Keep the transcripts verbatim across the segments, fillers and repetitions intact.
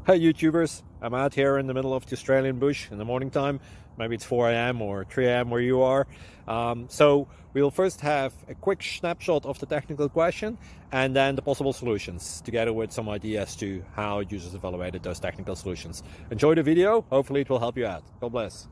Hey YouTubers, I'm out here in the middle of the Australian bush in the morning time. Maybe it's four A M or three A M where you are. Um, so we'll first have a quick snapshot of the technical question and then the possible solutions, together with some ideas to how users evaluated those technical solutions. Enjoy the video, hopefully it will help you out. God bless.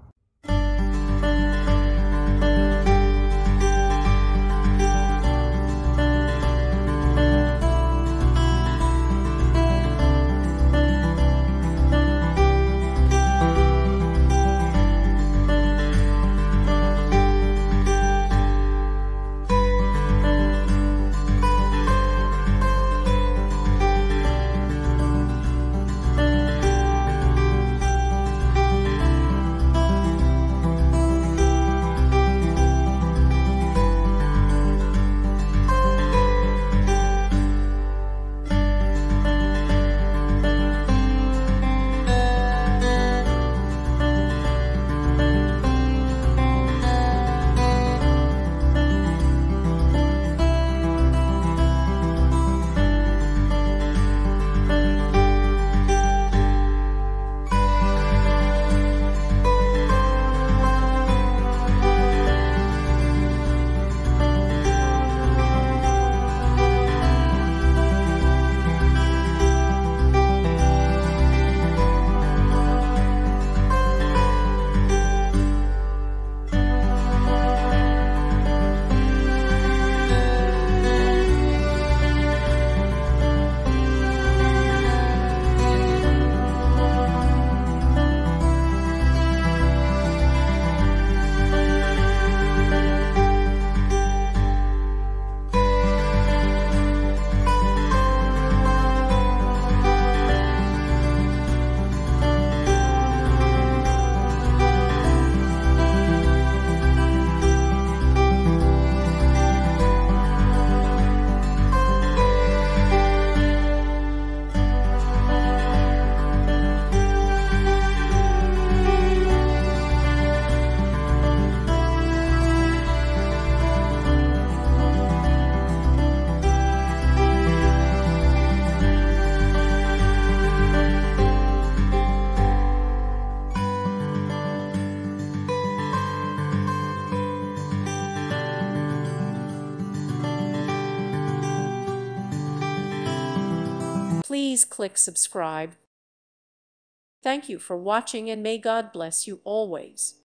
Please click subscribe. Thank you for watching and may God bless you always.